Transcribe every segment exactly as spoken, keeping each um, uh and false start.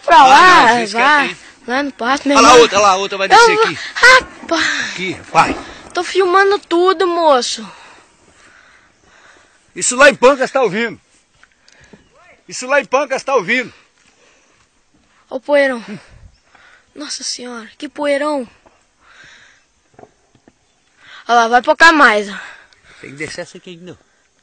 pra lá, Ah, não, vai. Lá no pasto, meu Olha lá irmão. a outra, olha lá a outra vai descer Eu- aqui. Rapaz, Aqui, vai. tô filmando tudo, moço. Isso lá em Pancas tá ouvindo. Isso lá em Pancas tá ouvindo. Ó o poeirão. Nossa senhora, que poeirão. Olha lá, vai focar mais, ó. Tem que descer essa aqui ainda.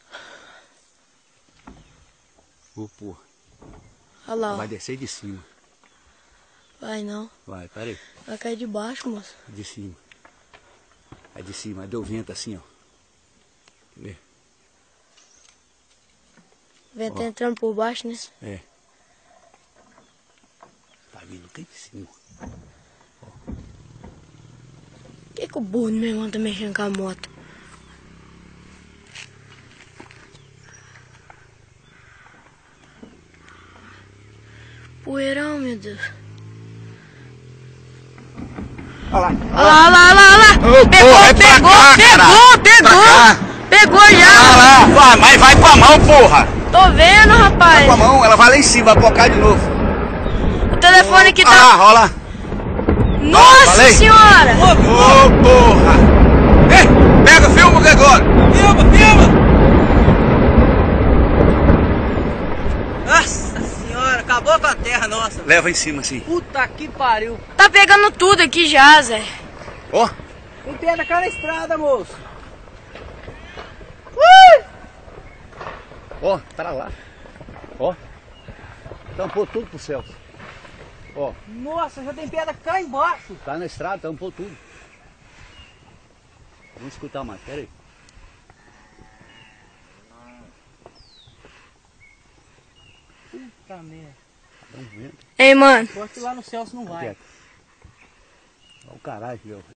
Ô, porra. Olha lá, ó. Vai descer de cima. Vai não. Vai, peraí. Vai cair de baixo, moço. De cima. É de cima, deu vento assim, ó. Vê? O vento tá Ó. entrando por baixo, né? É. Tá vindo aqui de cima. Por que, que o burro do meu irmão tá mexendo com a moto? Poeirão, meu Deus. Olha lá. Olha lá, olha lá, olha lá, olha lá. Ô, Pegou, porra, é pra pegou, cá, pegou, caralho. pegou. Pra cá. Pegou Olha já. lá. Vai, mas vai com a mão, porra. Tô vendo, rapaz. Vai com a mão, ela vai lá em cima, vai focar de novo. O telefone aqui Ah, tá... olha lá. Nossa falei. senhora. Ô, porra. Ei, pega, filma, Gregório. Filma, filma! Nossa senhora, acabou com a terra nossa. Leva em cima, assim. Puta que pariu. Tá pegando tudo aqui já, Zé. Ó. Tem pedra cá na estrada, moço. Ó, pra lá. Ó. Tampou tudo pro céu. Ó, Nossa, já tem pedra cá embaixo. tá na estrada, tampou tudo. Vamos escutar mais, pera aí. Puta merda. Dá um vento. Ei, mano. Eu acho que lá no céu você não vai. Olha o caralho, meu.